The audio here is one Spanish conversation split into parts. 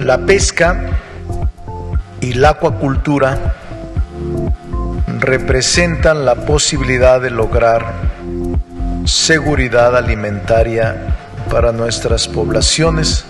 La pesca y la acuacultura representan la posibilidad de lograr seguridad alimentaria para nuestras poblaciones.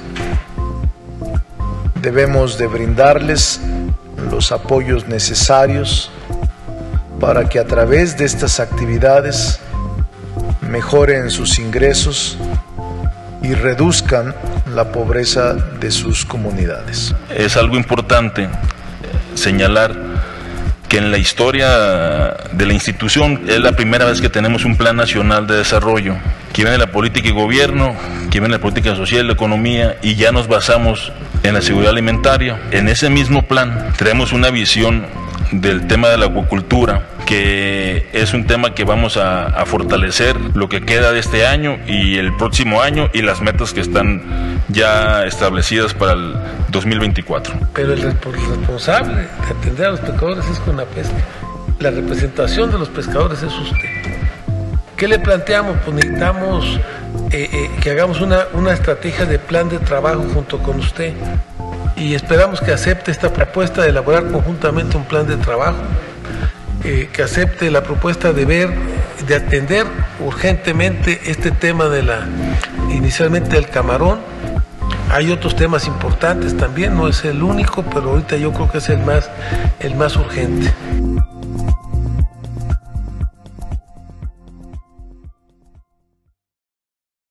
Debemos de brindarles los apoyos necesarios para que a través de estas actividades mejoren sus ingresos y reduzcan la pobreza de sus comunidades. Es algo importante señalar que en la historia de la institución es la primera vez que tenemos un plan nacional de desarrollo, que viene la política y gobierno, que viene la política social, la economía, y ya nos basamos en la seguridad alimentaria. En ese mismo plan tenemos una visión del tema de la acuacultura, que es un tema que vamos a fortalecer lo que queda de este año y el próximo año, y las metas que están ya establecidas para el 2024. Pero el responsable de atender a los pescadores es CONAPESCA. La representación de los pescadores es usted. ¿Qué le planteamos? Pues necesitamos que hagamos una estrategia de plan de trabajo junto con usted, y esperamos que acepte esta propuesta de elaborar conjuntamente un plan de trabajo, que acepte la propuesta de atender urgentemente este tema inicialmente del camarón. Hay otros temas importantes también, no es el único, pero ahorita yo creo que es el más urgente.